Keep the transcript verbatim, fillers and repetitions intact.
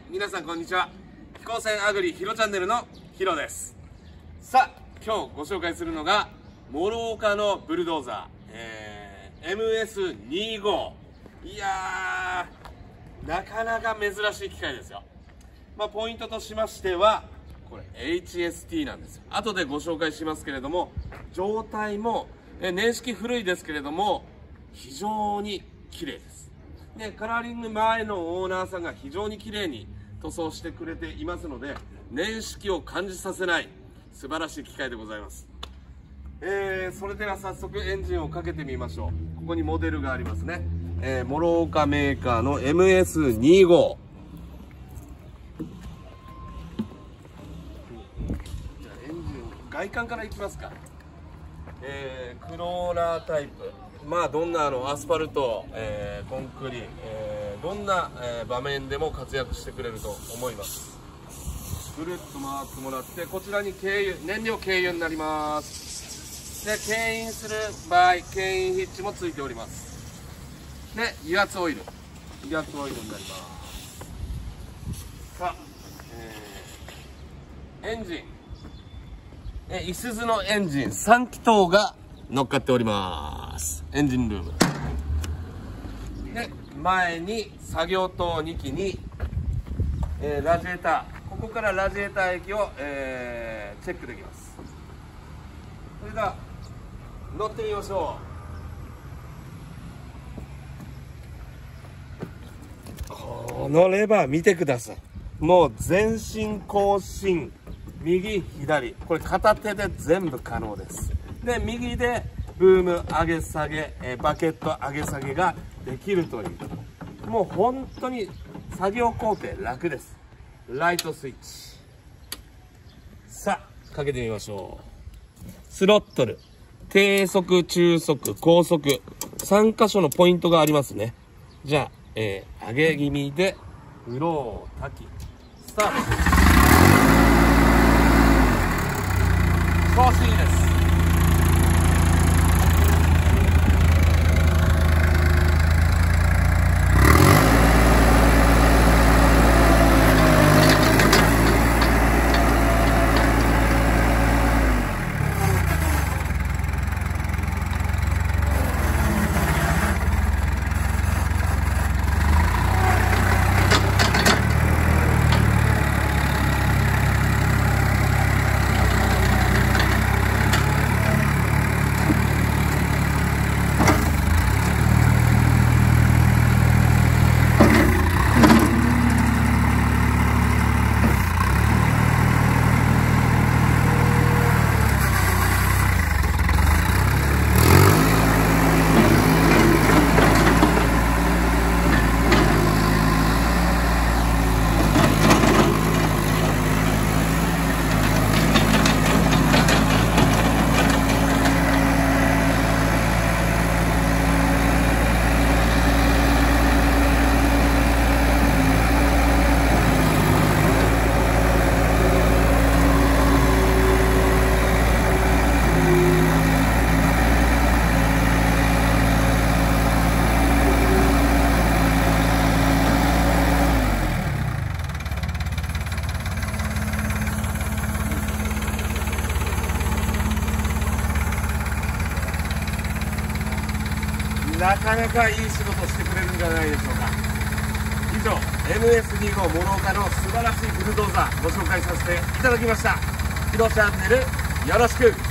皆さんこんにちは。飛行船アグリヒロチャンネルのヒロです。さあ、今日ご紹介するのが諸岡のブルドーザー、えー、エムエスにじゅうご。いやー、なかなか珍しい機械ですよ。まあ、ポイントとしましてはこれ エイチエスティー なんですよ。後でご紹介しますけれども、状態もえ年式古いですけれども非常に綺麗です。でカラーリング前のオーナーさんが非常に綺麗に塗装してくれていますので、年式を感じさせない素晴らしい機械でございます。えー、それでは早速エンジンをかけてみましょう。ここにモデルがありますね。えー、諸岡メーカーの エムエスにじゅうご。じゃあエンジン外観からいきますか。えー、クローラータイプ、まあどんなあのアスファルト、えー、コンクリ、えー、どんな、えー、場面でも活躍してくれると思います。ぐるっと回ってもらって、こちらに軽油、燃料軽油になります。で牽引する場合、牽引ヒッチもついております。で油圧オイル、油圧オイルになります。さあ、えー、エンジン、えいすゞのエンジンさん気筒が乗っかっております。エンジンルームで、前に作業灯にきに、えー、ラジエーター、ここからラジエーター液を、えー、チェックできます。それでは乗ってみましょう。このレバー見てください。もう前進後進、右左、これ片手で全部可能です。で右でブーム上げ下げ、えー、バケット上げ下げができるという、もう本当に作業工程楽です。ライトスイッチ、さあかけてみましょう。スロットル、低速中速高速さん箇所のポイントがありますね。じゃあ、えー、上げ気味でフロー滝スタート。調子いいです。なかなかいい仕事してくれるんじゃないでしょうか。以上 エムエスにじゅうご 諸岡の素晴らしいブルドーザーご紹介させていただきました。ヒロチャンネルよろしく。